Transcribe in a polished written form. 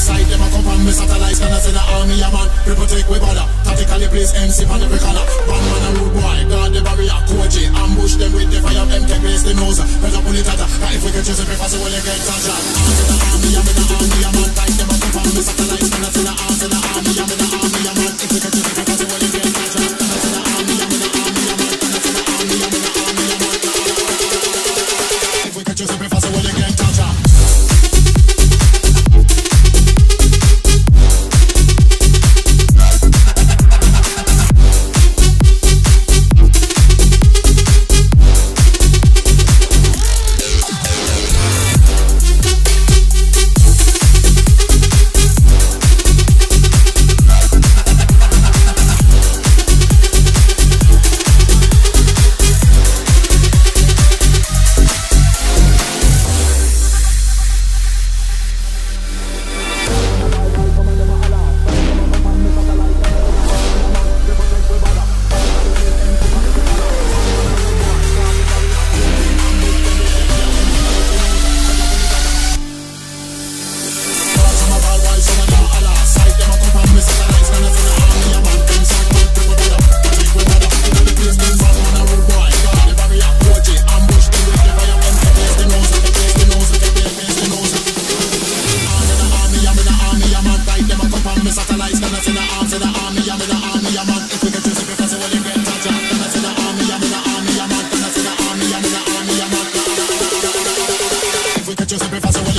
Side them a come from me satellites, gonna send the army a man. We protect we border, tactically place MC on every corner. One man a rude boy, guard the barrier, coach it. Ambush them with the fire, them take place the nose. Better pull it out, if we can choose it, prefer when you get touched. I'm in the army, I'm in the army a man. Side them a come from me satellites, gonna send the arms in the army, I'm in the army a man. If we can choose it, prefer when you get touched. Gonna send the army, I'm in the army a man. Gonna send the army, I'm in the army a man. If we can choose it, prefer when you get touched. Just a